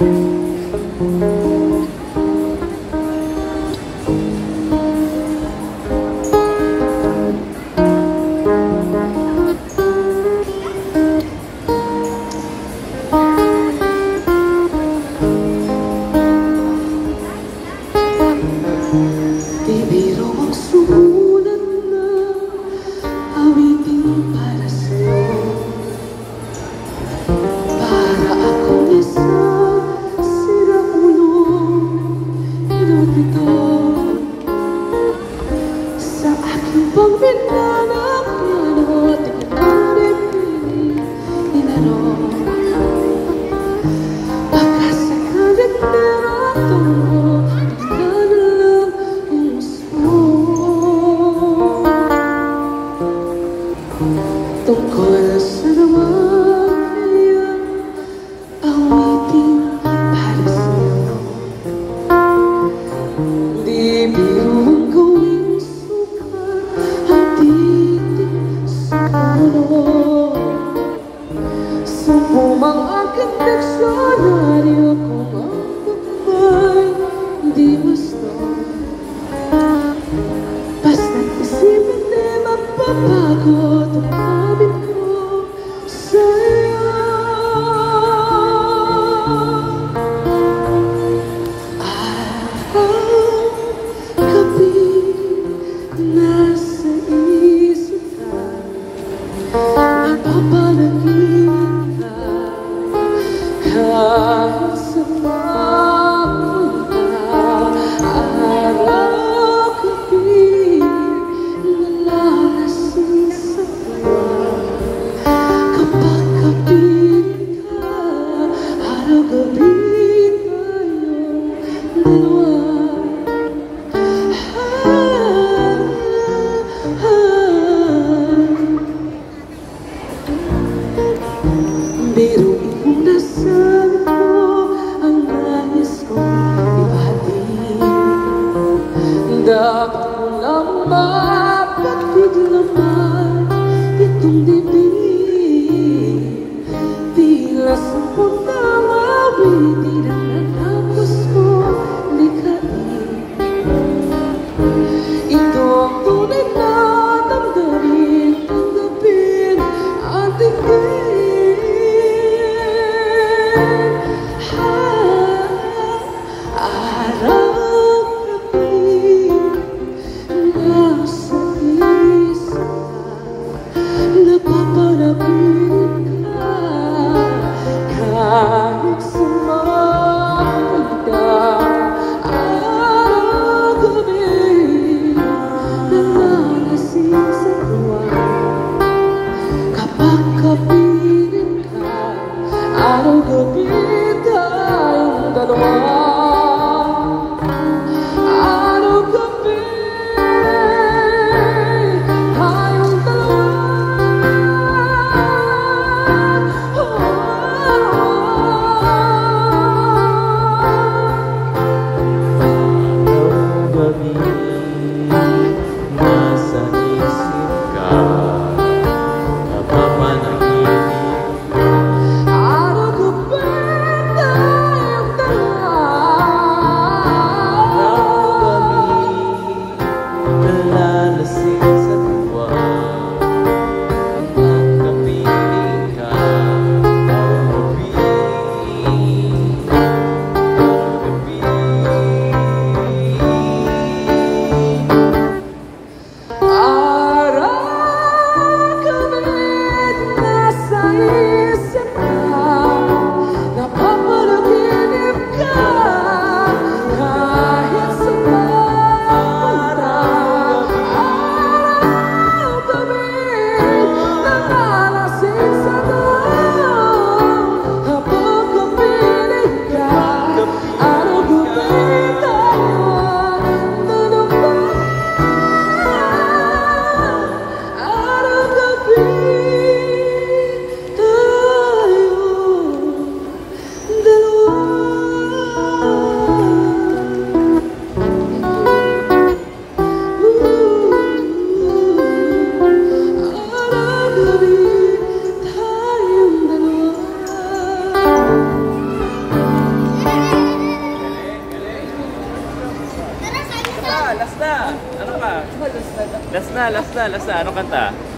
Di biro ang sulat na awitin para sa'yo, para akong isang siraulong inutito sa aking pagminanap piano at ikinaripin inaro. Pagkasakalit nerato tungkol sa naman kaya awitin para sa'yo. Di biro ang gawing sukat ang titig sa puno. Sumumang aking diksyonaryo kung ang bukay di gusto. Basta't isipin di mapapagot ang amin ko sa'yo. Araw-gabi nasa isip ka, napapalagin ka kahit sa mapunta. Araw-gabi nalalasing sa tuwa kapag kapiling ka. Araw-gabi tayong dalawa. Biruin mo na sabi ko ang nais kong ibatiin. Dapat mo lang mapagdiglaman itong dibdib. Tila sampung awitin ang natapos mo likhain. Ito ang tunay na damdamin, tanggapin at tingin. Araw-gabi nasa isip ka, napapanapin ka kahit sa maganda. Araw-gabi nalalasing sa tuwa kapag kapiling ka. Araw-gabi tayong dalawa. Araw-gabi tayong Araw-gabi nasa isip ka, napapanaginip. araw-gabi Last na! Ano ka? Last na. Anong kanta?